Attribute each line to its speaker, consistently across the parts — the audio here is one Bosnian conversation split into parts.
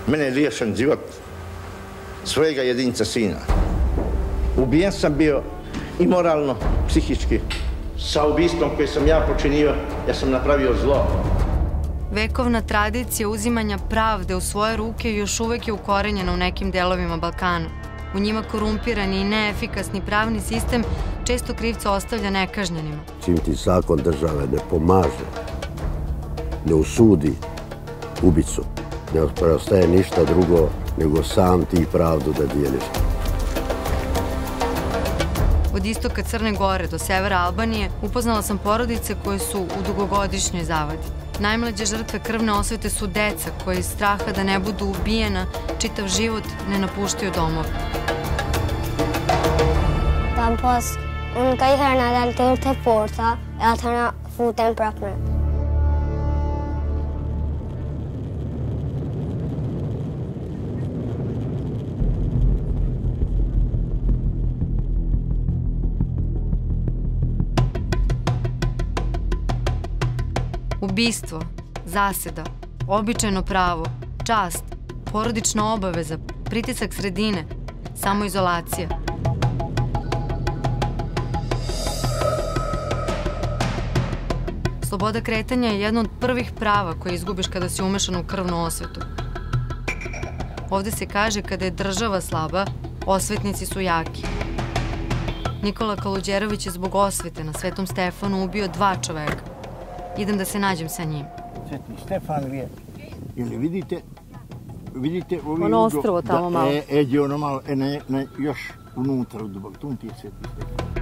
Speaker 1: Mene je riješen život svojega jedinca sina. Ubijen sam bio i moralno, psihički. Sa ubistvom koje sam ja počinio, ja sam napravio zlo.
Speaker 2: Vekovna tradicija uzimanja pravde u svoje ruke još uvek je ukorenjena u nekim delovima Balkana. U njima korumpirani i neefikasni pravni sistem često krivca ostavlja nekažnjenima.
Speaker 3: Čim ti zakon države ne pomaže, ne osudi ubicu, ne preostaje ništa drugo nego sam ti pravdu da dijeliš.
Speaker 2: Od istoka Crne Gore do severa Albanije upoznala sam porodice koje su u dugogodišnjoj zavadi. Najmlađe žrtve krvne osvete su deca koji iz straha da ne budu ubijena čitav život ne napuštaju domove.
Speaker 4: Tapos unë ka i herë në dalë të forca, e atëra futen prapë.
Speaker 2: Ubistvo, zaseda, običajno pravo, čast, porodična obaveza, pritisak sredine, samoizolacija. Sloboda kretanja je jedno od prvih prava koje izgubiš kada si umešan u krvnu osvetu. Ovde se kaže kada je država slaba, osvetnici su jaki. Nikola Kaluđerović je zbog osvete na Svetom Stefanu ubio 2 čoveka. Idem da se nađem sa njim.
Speaker 5: Sveti Stefan je, ili vidite ovi...
Speaker 2: Ono ostrvo tamo malo.
Speaker 5: Eđe ono malo, još unutra, tu ti je Sveti Stefan.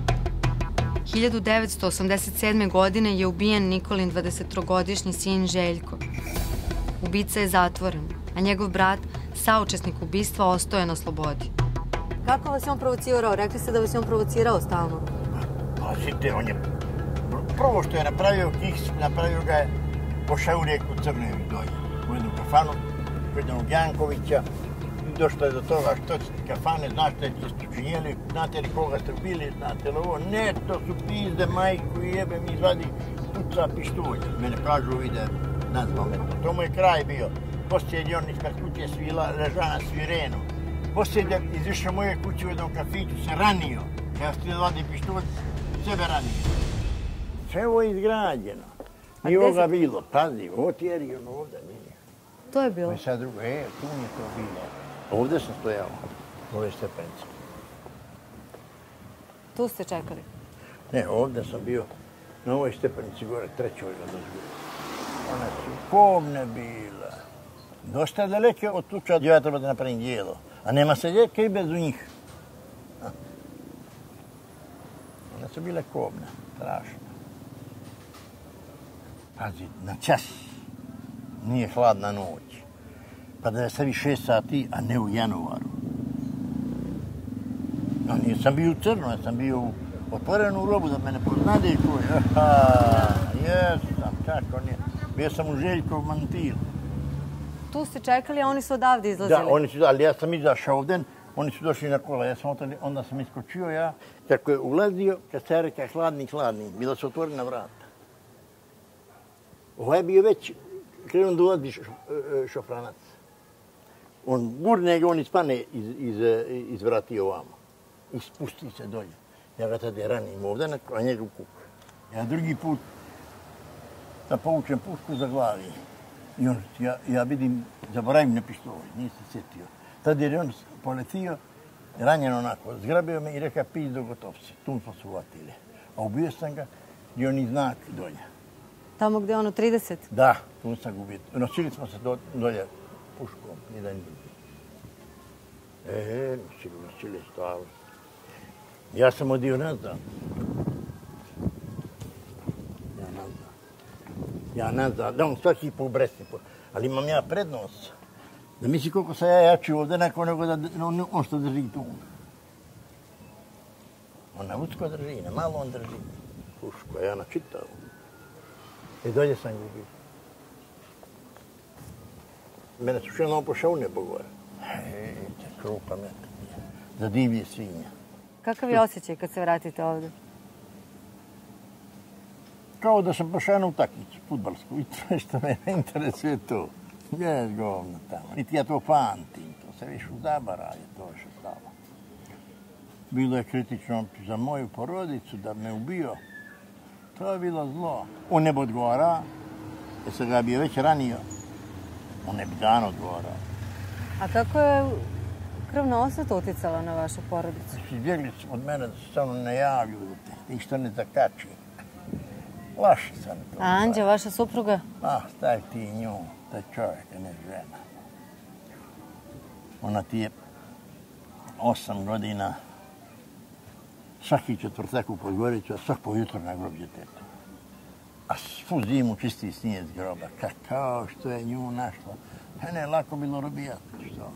Speaker 2: 1987. godine je ubijen Nikolin 23-godišnji sin Željko. Ubica je zatvoren, a njegov brat, saučesnik ubistva, ostao je na slobodi. Kako vas je on provocirao? Rekli ste da vas je on provocirao stalno.
Speaker 5: Pazite, on je... Prvo što je napravio Kiks, napravio ga je po Šaurijeku Crnevi dolje. U jednu kafanu, kod jednog Jankovića. Došlo je do toga što ste kafane, znate li ste učinjeli, znate li koga ste ubili, znate li ovo. Ne, to su pizde, majku i jebe mi izvadi tuca pištolj. Mene kažu vide, nazvao me to. To mu je kraj bio. Poslije je on ispred kuće leža na svirenu. Poslije je izišao moje kuće u jednom kafiću, se ranio. Kada ste vadi pištolj, sebe ranio. Sve ovo je izgrađeno. Nije ovoga bilo. Pazi, ovo ti je region ovdje.
Speaker 2: To je bilo?
Speaker 5: Sad drugo, tu mi je to bilo. Ovdje sam stojao, ove stepenice.
Speaker 2: Tu ste čekali?
Speaker 5: Ne, ovdje sam bio na ovoj stepenici gore, trećoj ga dozgore. One su pomne bile. Dosta daleke od tuča gdje ja treba da napravim dijelo. A nema se ljeka i bez njih. One su bile kobne, strašne. Pazi, na čas. Nije hladna noć. Pa da je stavi 6 sati, a ne u januaru. No, nisam bio u crno, ja sam bio u otvorenu robu da me ne poznade ko je. Jesam, kako nije. Bio sam u Željkov mantilu.
Speaker 2: Tu ste čekali, a oni su odavde izlazili?
Speaker 5: Da, oni su, ali ja sam izašao ovdje, oni su došli na kola, ja sam onda sam iskočio ja. Kako je ulazio, kad se reka hladni, bila su otvorena vrata. Ovo je bio već krenuo da ulazi šofranac. On gurne ga, on ispane iz vrati ovamo. I spusti se dolje. Ja ga tada ranim ovdje, a njega u kuk. Ja drugi put da povučem pušku za glavi. I on, ja vidim, zaboravim na pištolj, nije se sjetio. Tada je on poletio, ranjen onako, zgrabio me i reka pizdo gotovci. Tu smo se uvatili. A ubio sam ga i on i znak dolje.
Speaker 2: Tamo gdje je ono 30?
Speaker 5: Da, tu sam ga ubio. Nosili smo se dolje puškom, jedan ljudi. Nosili stalo. Ja sam odio nazad. Ja nazad, da on svaki po bresni. Ali imam ja prednost. Da misli koliko sam ja jači ovdje nego da on što drži tu. On na usko drži, ne malo on drži. Puško, ja načitao. I dolje sam ga ubio. Mene su šelno pošao u nebo gore. Krupa me. Za divlje svinja.
Speaker 2: Kakav je osjećaj kad se vratite ovdje?
Speaker 5: Kao da sam pošao na utakmicu, fudbalsku. I to što me interesuje to. Gdje govno tamo? Niti ja to pamtim, to se više uzabaraje, to je što stalo. Bilo je kritično za moju porodicu da me ubio. To je bilo zlo. On ne bi odgovarao, jer sam ga bio već ranio. On ne bi dan odgovarao.
Speaker 2: A kako je krvna osveta uticala na vašu porodicu?
Speaker 5: Izbjegli su od mene da se samo ne javljuju, ništa ne zakači. Laši sam to.
Speaker 2: A Anđa, vaša supruga?
Speaker 5: Stavi ti nju, taj čovjek, a ne žena. Ona ti je 8 godina, svaki četvrtak u Podgoricu, a svako jutro na grob djeteta. A svu zimu čisti snijeg z groba. Kakao što je nju našlo. Mene je lako bilo robijati. Što?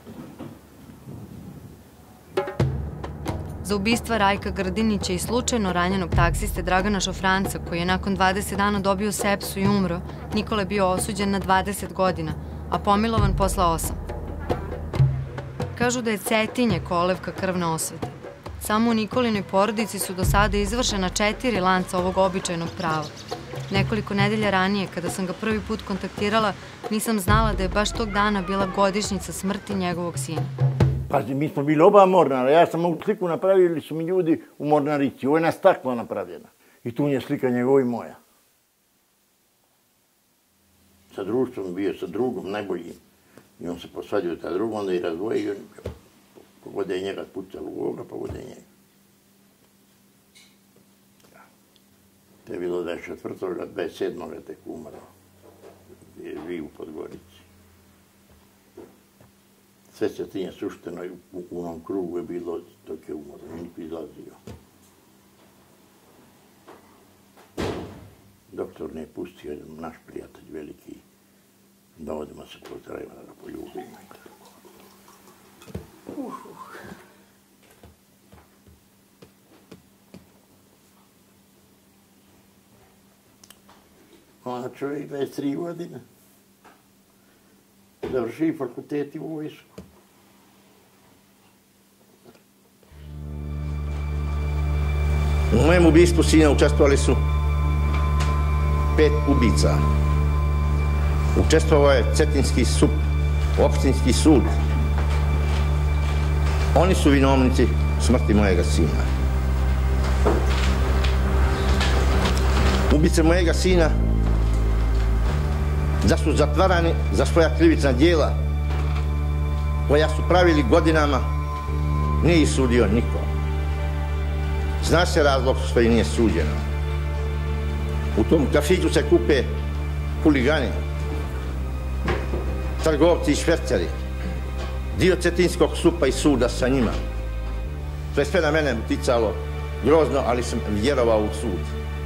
Speaker 2: Za ubistva Rajka Grdinića i slučajno ranjenog taksiste Dragana Šofranca, koji je nakon 20 dana dobio sepsu i umro, Nikola je bio osuđen na 20 godina, a pomilovan posle 8. Kažu da je Cetinje kolevka krvne osvete. Samo u Nikolinoj porodici su do sada izvršena 4 lanca ovog običajnog prava. Nekoliko nedelja ranije, kada sam ga prvi put kontaktirala, nisam znala da je baš tog dana bila godišnjica smrti njegovog sina.
Speaker 5: Pazi, mi smo bili oba mornara. Ja sam ovu sliku napravili su mi ljudi u mornarici. Ovo je na staklo napravljena. I tu je slika njegova i moja. Sa društvom bio, sa drugom, najboljim. I on se posvadio ta druga, onda i razvojio. Pogode je njega pucalo u ovoga, pogode je njega. To je bilo 24. 27. tek umrao. Je živ u Podgorici. Sve Cetinje sušteno i u onom krugu je bilo dok je umro, niko izlazio. Doktor ne je pustio, naš prijatelj veliki, da odemo se pozdravimo, da ga poljubimo. Ona čovjek 23 godine. Završi fakultet i vojsku.
Speaker 1: U mojem ubistvu sina učestvovali su 5 ubica. Učestvovao je Cetinski SUP, opštinski sud. Oni su vinovnici smrti mojega sina. Ubice mojega sina da su zatvarani za svoja krivična djela koja su pravili godinama, nije ih sudio niko. Zna se razlog što i nije suđeno. U tom kafiću se kupe huligani, trgovci i šverceri, dio Cetinskog SUP-a i suda sa njima. To je sve na mene uticalo grozno, ali sam vjerovao u sud.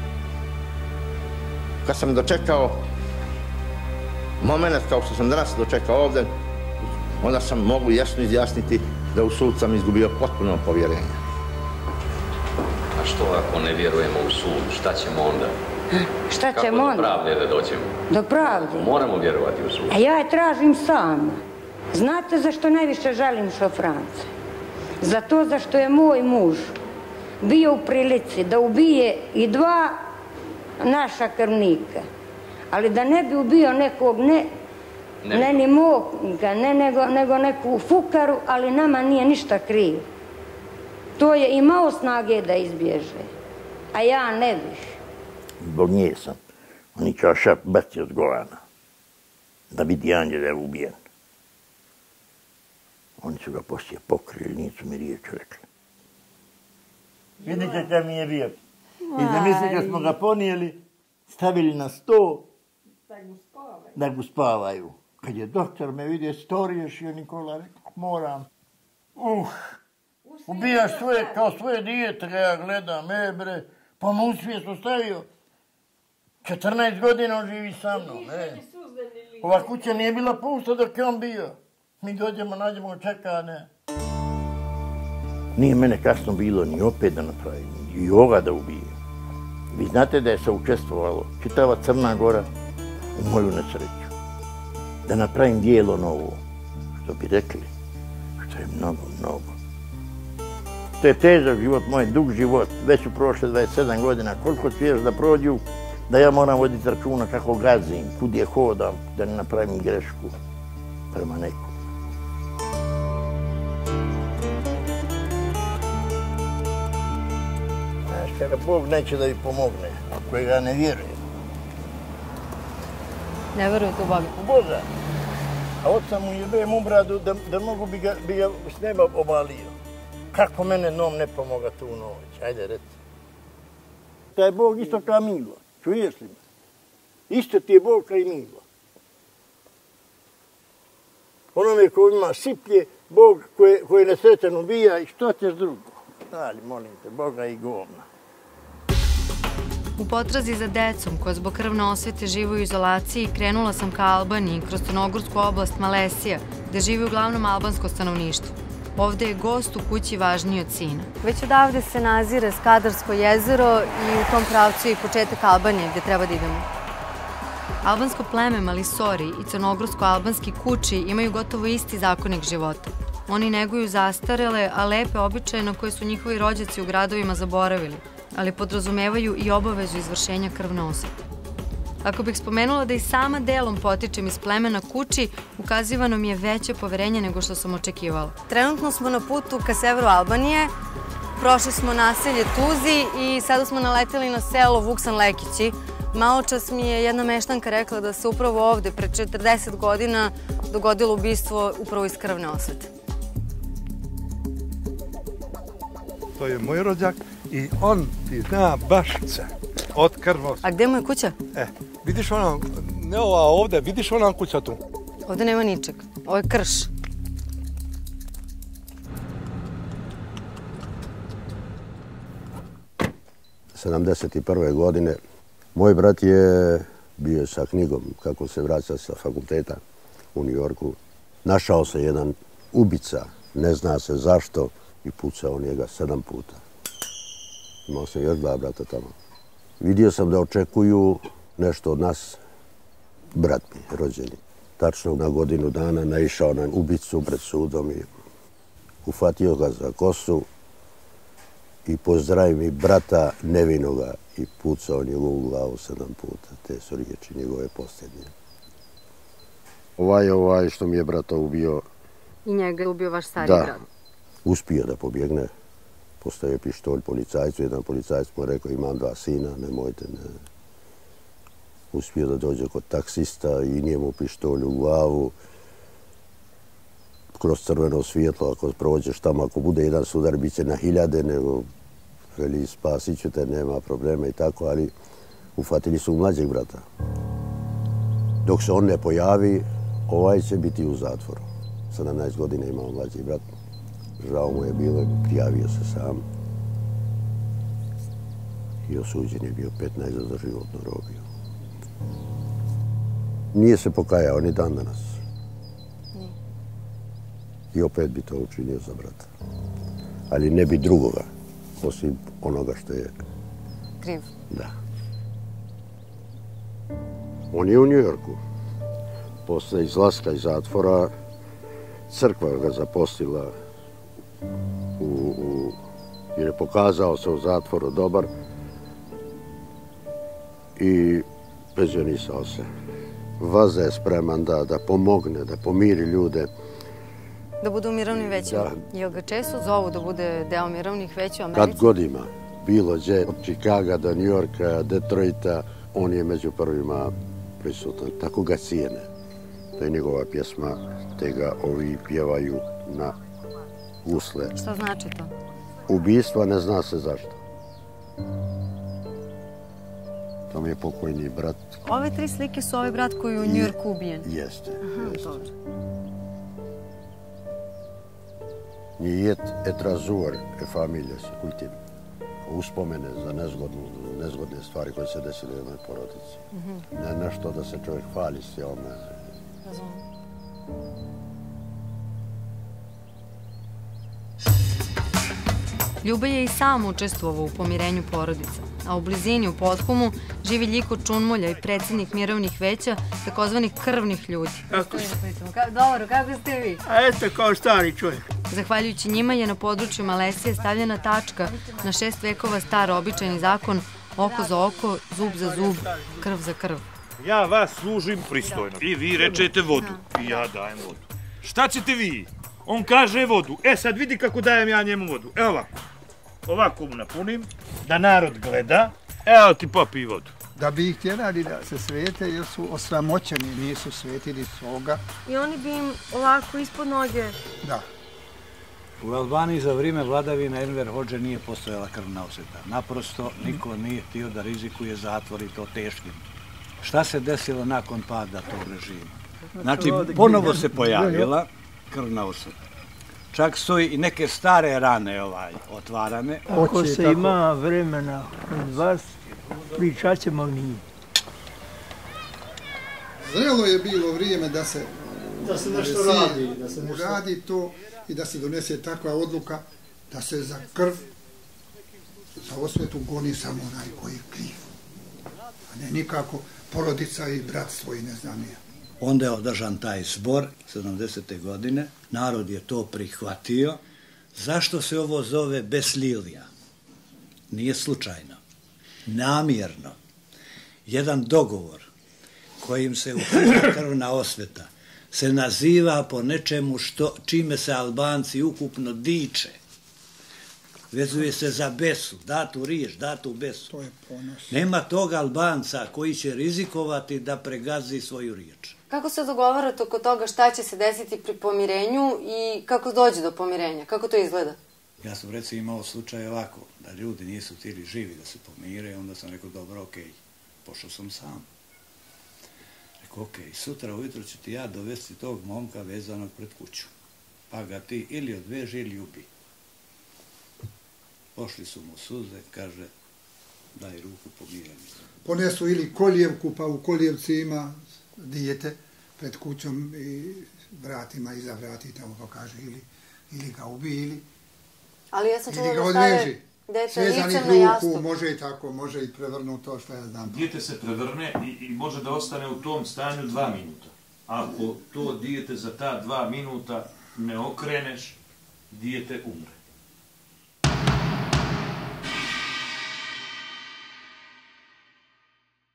Speaker 1: Kad sam dočekao moment kao što sam danas dočekao ovdje, onda sam mogu jasno izjasniti da u sud sam izgubio potpuno povjerenje.
Speaker 6: A što ako ne vjerujemo u sud? Šta ćemo onda?
Speaker 7: Šta ćemo onda?
Speaker 6: Kako do pravde da dođemo?
Speaker 7: Do pravde?
Speaker 6: Moramo vjerovati u sud.
Speaker 7: A ja je tražim sama. Znate zašto najviše želim Šofranca? Zato zašto je moj muž bio u prilici da ubije i 2 naša krvnika. Ali da ne bi ubio nekog, ne ni moknika, nego neku fukaru, ali nama nije ništa krivo. To je imao snage da izbježe, a ja ne bih.
Speaker 5: Zbog nje sam. On je čašak bacio s golana. Da vidi Anđe da je ubijen. Oni su ga poslije pokrili, nisu mi riječ rekli. Vidite kad mi je bio. I zamislite kad smo ga ponijeli, stavili na sto, da ga spavaju. Kad je doktor me vidio, to riješio Nikola, rekao, moram. Ubijaš kao svoje dijete, ga ja gledam, bre, pa mu usvijes ostavio. 14 godina on živi sa mnom, Ova kuća nije bila pusta dok je on bio. Mi dođemo, nađemo, čeka, ne. Nije mene kasno bilo ni opet da napravim, i ovoga da ubijem. Vi znate da je se učestvovalo čitava Crna Gora u moju nesreću. Da napravim dijelo novo, što bi rekli, što je mnogo, mnogo. To je težak život, moj dug život, već su prošle 27 godina, koliko ću još da prođu, da ja moram voditi računa kako gazim, kud je hodam, da ne napravim grešku prema nekom. Znaš, kada Bog neće da mi pomogne, ako ga ne vjerujem.
Speaker 2: Ne verujete u Boga?
Speaker 5: U Boga. A oca mu jebem u bradu da mogu bi ga s neba obalio. Kako mene nom ne pomoga tu noć? Ajde, reci. Taj Bog isto kao Milo. Čuješ li me? Isto ti je Bog kao i Milo. Onome ko ima siplje, Bog koji nesrećan ubija i što ćeš drugo? Ali, molim te, Boga i govna.
Speaker 2: U potrazi za decom, koja zbog krvne osvete žive u izolaciji, krenula sam ka Albaniji, kroz crnogorsku oblast Malesija, gde živi uglavnom albansko stanovništvo. Ovde je gost u kući važniji od sina. Već odavde se nazire Skadarsko jezero i u tom pravcu je i početak Albanije gde treba da idemo. Albansko pleme Malisori i crnogorsko-albanski kuči imaju gotovo isti zakonik života. Oni neguju zastarele, a lepe običaje na koje su njihovi rođaci u gradovima zaboravili, ali podrazumevaju i obavezu izvršenja krvne osvete. Ako bih spomenula da i sama delom potičem iz plemena Kuči, ukazivano mi je veće poverenje nego što sam očekivala. Trenutno smo na putu ka severu Albanije, prošli smo naselje Tuzi i sada smo naleteli na selo Vuksan Lekići. Maločas mi je jedna meštanka rekla da se upravo ovde, pre 40 godina, dogodilo ubistvo upravo iz krvne osvete.
Speaker 8: To je moj rođak i on ti zna baš sve od krvne osvete.
Speaker 2: A gde mu je kuća?
Speaker 8: Vidiš ona, ne ova ovde, vidiš ona kuća tu?
Speaker 2: Ovde nema ničeg. Ovo je krš.
Speaker 3: '71. godine moj brat je bio sa knjigom kako se vraća sa fakulteta u Njujorku. Našao se jedan ubica, ne zna se zašto, i pucao njega 7 puta. Imao sam još 2 brata tamo. Vidio sam da očekuju nešto od nas, brat mi, rođeni. Tačno na godinu dana naišao na ubicu pred sudom i ufatio ga za kosu i pozdravio mi brata nevinoga i pucao njegovu glavu 7 puta. Te su riječi njegove posljednje. Ovaj što mi je brata ubio...
Speaker 2: I njega je ubio vaš stari brat?
Speaker 3: Da, uspio da pobjegne. Postavio pištolj policajcu, jedan policajac mu rekao imam 2 sina, nemojte, ne. Uspio da dođe kod taksista i njemu pištolj u glavu. Kroz crveno svjetlo, ako prođeš tamo, ako bude jedan sudar, bit će na 1000, nego veli spasit ću te, nema problema i tako, ali ufatili su mlađeg brata. Dok se on ne pojavi, ovaj će biti u zatvoru. 17 godina imao mlađi brat. Žao mu je bilo, prijavio se sam. I osuđen je bio 15 za doživotnu robiju. Nije se pokajao ni dan danas. I opet bi to učinio za brata. Ali ne bi drugoga, osim onoga što je...
Speaker 2: Kriv.
Speaker 3: Da. On je u Njujorku. Posle izlaska iz zatvora, crkva ga zaposlila jer je pokazao se u zatvoru dobar i penzionisao se. Vaza je spreman da pomogne, da pomiri ljude.
Speaker 2: Da bude u mirovnim većima? Da. Jel ga često zovu da bude deo mirovnih veća u Americi?
Speaker 3: Kad god ima. Bilo gdje, od Čikaga do Njujorka, Detroita, on je među prvima prisutan. Tako ga cijene. To je njegova pjesma, te ga ovi pjevaju na gusle.
Speaker 2: Šta znači to?
Speaker 3: Ubistva ne zna se zašto. To mi je pokojni brat.
Speaker 2: Ove 3 slike su ovaj brat koji je u Njujorku ubijen?
Speaker 3: Jeste.
Speaker 2: Dobro.
Speaker 3: Nijet et razur e familije se kultiv. Uspomene za nezgodne stvari koje se desile u jednoj porodici. Ne nešto da se čovjek hvali s ovome.
Speaker 2: Razumijem. Ljuba je i sam učestvovao u pomirenju porodica, a u blizini u Pothumu živi Ljiko Čunmulja i predsjednik mirovnih veća, takozvanih krvnih ljudi. Dobro, kako ste vi?
Speaker 5: A eto kao stari čovjek.
Speaker 2: Zahvaljujući njima je na području Malesije stavljena tačka na 6 vekova star običajni zakon Oko za oko, zub za zub, krv za krv.
Speaker 9: Ja vas služim pristojno. I vi rečete vodu. I ja dajem vodu. Šta ćete vi? On kaže vodu. E sad vidi kako dajem ja njemu vodu. Evo ovako. Ovako mu napunim, da narod gleda. Evo ti popij vodu.
Speaker 10: Da bi ih tjerali da se svete jer su osramoćeni, nisu svetili svoga.
Speaker 2: I oni bi im ovako ispod noge...
Speaker 10: Da.
Speaker 11: U Albaniji za vrijeme vladavine Enver Hodže nije postojala krvna osveta. Naprosto niko nije htio da rizikuje zatvor i to teškim. Šta se desilo nakon pada tog režima? Znači, ponovo se pojavila krvna osveta. Čak su i neke stare rane otvarane.
Speaker 12: Ako se ima vremena od vas, pričat ćemo mi.
Speaker 10: Zrelo je bilo vrijeme da se
Speaker 12: nešto radi.
Speaker 10: Uradi to i da se donese takva odluka da se za krv, za osvetu goni samo onaj koji je kriv. A ne nikako porodica i bratstvo i ne znam ja.
Speaker 11: Onda je održan taj zbor 70. godine. Narod je to prihvatio. Zašto se ovo zove Beslilija? Nije slučajno. Namjerno. Jedan dogovor kojim se ukida krvna osveta se naziva po nečemu čime se Albanci ukupno diče. Vezuje se za besu, datu riječ, datu besu.
Speaker 10: To je ponos.
Speaker 11: Nema tog Albanca koji će rizikovati da pregazi svoju riječ.
Speaker 2: Kako se dogovarate oko toga šta će se desiti pri pomirenju i kako dođe do pomirenja? Kako to izgleda?
Speaker 11: Ja sam recimo imao slučaj ovako, da ljudi nisu htjeli živi da se pomire, onda sam rekao, dobro, okej, pošao sam sam. Rekao, okej, sutra ujutro ću ti ja dovesti tog momka vezanog pred kuću, pa ga ti ili odveži ili ubi. Pošli su mu suze, kaže, daj ruku pomireni.
Speaker 10: Ponesu ili kolijevku, pa u kolijevci ima dijete pred kućom i vratima iza vrati, tamo pa kaže, ili ga ubi, ili ga odveži. Svezanih ruku, može i tako, može i prevrnuti to što ja znam.
Speaker 9: Dijete se prevrne i može da ostane u tom stanju 2 minuta. Ako to dijete za ta 2 minuta ne okreneš, dijete umre.